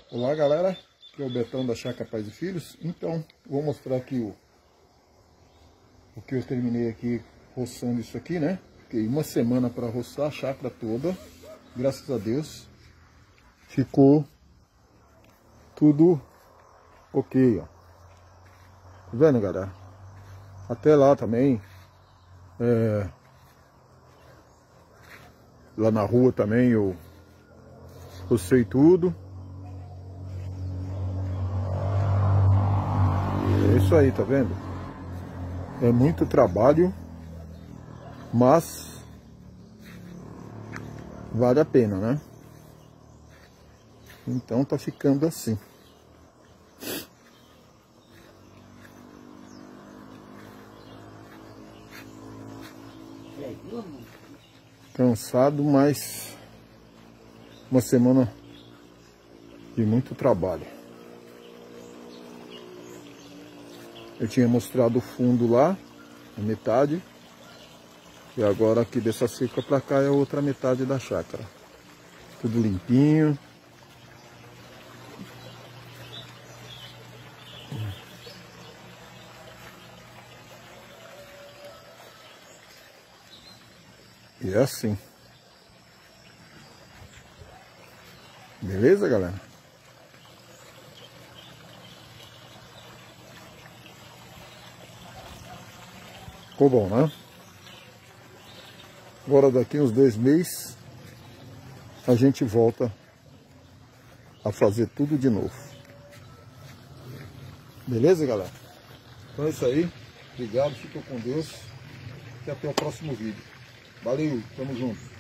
Olá galera, aqui é o Betão da Chácara Pais e Filhos. Então, vou mostrar aqui o que eu terminei aqui roçando isso aqui, né? Fiquei uma semana para roçar a chácara toda, graças a Deus. Ficou tudo ok, ó. Tá vendo, galera? Até lá também, lá na rua também eu rocei tudo. É isso aí, tá vendo? É muito trabalho, mas vale a pena, né? Então tá ficando assim. Cansado, mas uma semana de muito trabalho. Eu tinha mostrado o fundo lá, a metade, e agora aqui dessa cerca pra cá é a outra metade da chácara. Tudo limpinho. E é assim. Beleza, galera? Ficou bom, né? Agora daqui uns 2 meses a gente volta a fazer tudo de novo. Beleza, galera? Então é isso aí. Obrigado, fica com Deus. E até o próximo vídeo. Valeu, tamo junto.